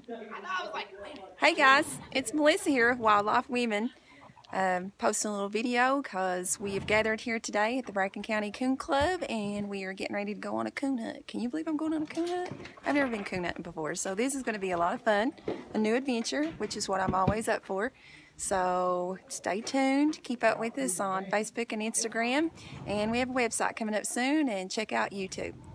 Hey guys, it's Melissa here of Wildlife Women. Posting a little video because we have gathered here today at the Bracken County Coon Club and we are getting ready to go on a coon hunt. Can you believe I'm going on a coon hunt? I've never been coon hunting before, so this is going to be a lot of fun, a new adventure, which is what I'm always up for. So stay tuned, keep up with us on Facebook and Instagram, and we have a website coming up soon, and check out YouTube.